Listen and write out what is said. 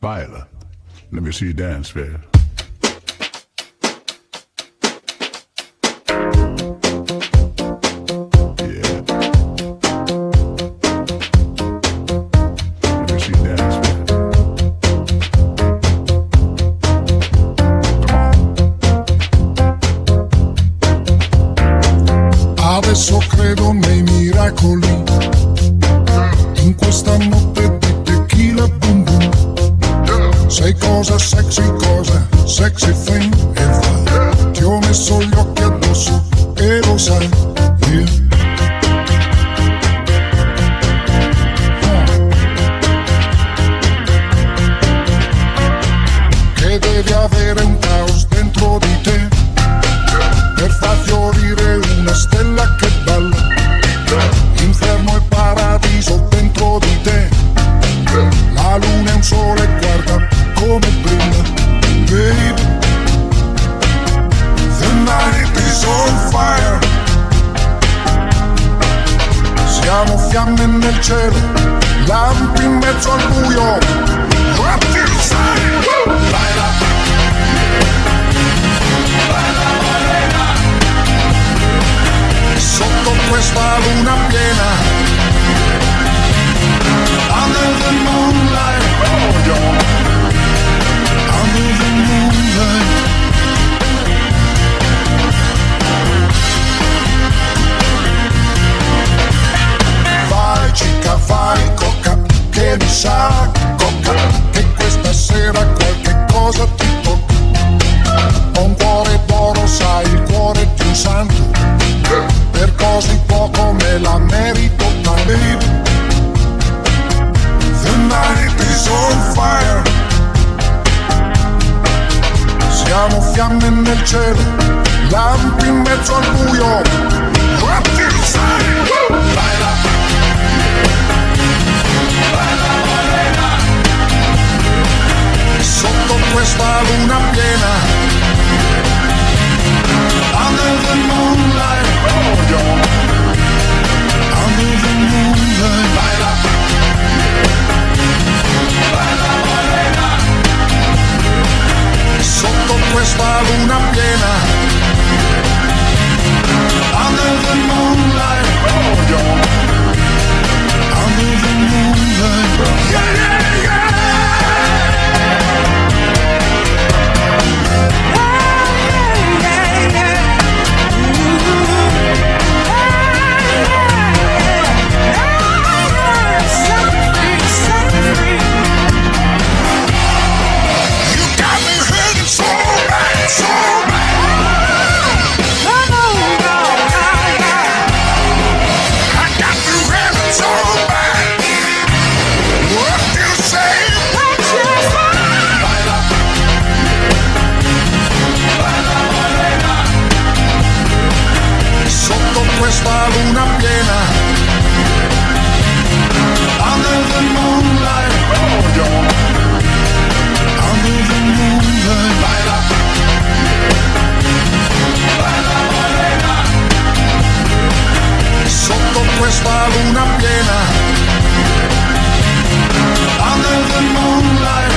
Baila. Let me see you dance, baby. Adesso credo nei miracoli, in questa notte di tequila boom boom. Sei cosa sexy thing, e vai. Ti ho messo gli occhi addosso e lo sai, yeah. Che devi avere un caos dentro di te per far fiorire una stella che balla. Inferno e paradiso dentro di te. La luna è un sole, guarda come brilla, baby. The night is on fire. Siamo fiamme nel cielo, lampi in mezzo al buio. What do you say? Baila, baila morena. Sotto questa luna piena, under the moonlight, oh yeah, under the moonlight. Vai cica, vai coca, che mi sa coca, che questa sera qualche cosa ti tocca. Ho un cuore d'oro, sai, il cuore di un santo, per così poco me la merito, my baby. The night is on fire. Siamo fiamme nel cielo, lampi in mezzo al buio. What do you say? Baila, baila morena. Sotto questa luna piena, under the moonlight, oh yeah, under the moonlight. Baila, baila morena. Sotto questa luna piena, under the moonlight, oh yeah, under the moonlight. Yeah, yeah, yeah. Questa luna piena, under the moonlight, oh yeah, under the moonlight. Baila, baila morena. Sotto questa luna piena, under the moonlight.